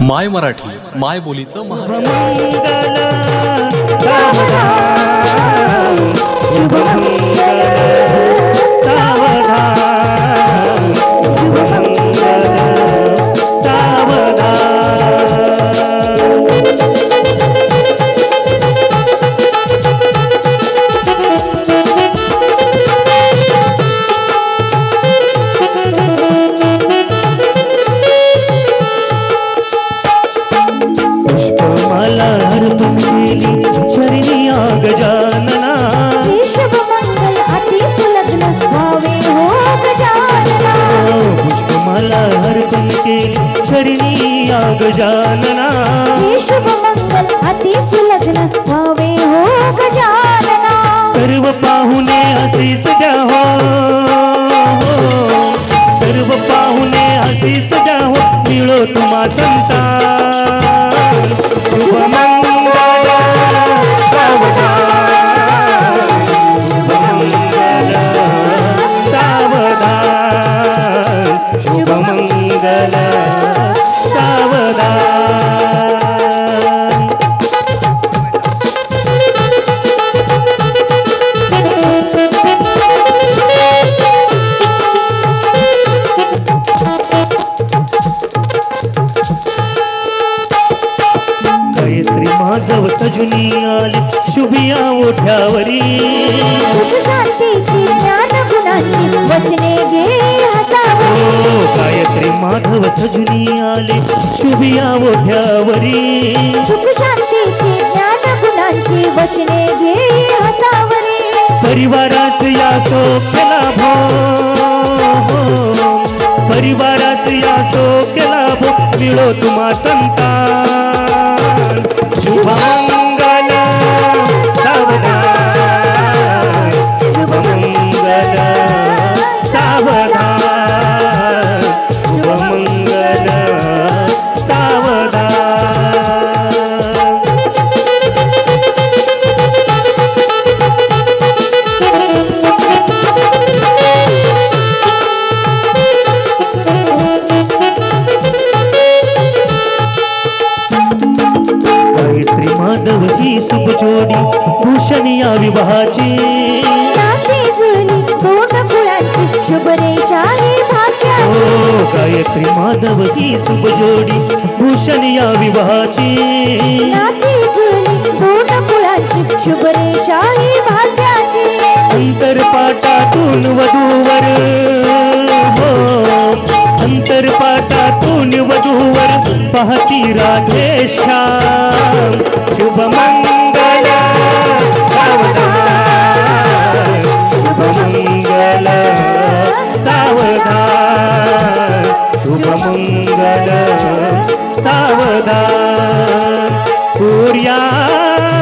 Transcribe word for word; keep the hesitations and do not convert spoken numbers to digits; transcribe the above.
माय मराठी माय बोलीचं महाचॅनल। गजानना शुभ मंगल अति सुलग्न भावे हो गजानना। पुष्पमाला अर्पण केली चरणी या गजानना शुभ मंगल अति सुलग्न भावे हो गजानना। सर्व पाहुणे आशीष द्या हो, सर्व पाहुणे आशीष द्या हो, मिळो तुम्हा संतान। शुभ मंगल मंगल सावधान। गायत्री माधव सजुनी आले शुभिया ओठ्यावरी, सुख शांतीची ज्ञान गुणांची वचने घे हातावरी। गायत्री माधव सजुनी आले शुभिया ओठ्यावरी, सुख शांतीची ज्ञान गुणांची वचने घे हातावरी। परिवारात या सौख्य लाभो, परिवारात या सौख्य लाभो, मिळो तुम्हा संतान। शुभ मंगल सावधान, शुभ मंगल सावधान, शुभ मंगल सावधान। गायत्री माधव ही शुभ जोडी भूषण या विवाहाची, नाते जुळली दोन फुलांची शुभ रेषा ही भाग्याची। गायत्री माधव ही शुभ जोडी भूषण या विवाहाची, नाते जुळली दोन फुलांची शुभ रेषा ही भाग्याची। अंतरपाटातून वधूवर हो, अंतरपाटातून वधूवर पाहती राधे श्याम। शुभ मंगल सावधान, शुभ मंगल सावधान, शुभ मंगल सावधान। सूर्या